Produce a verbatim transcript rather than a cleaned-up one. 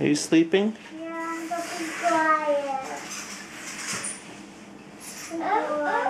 Are you sleeping? Yeah, I'm getting quiet. Oh, oh.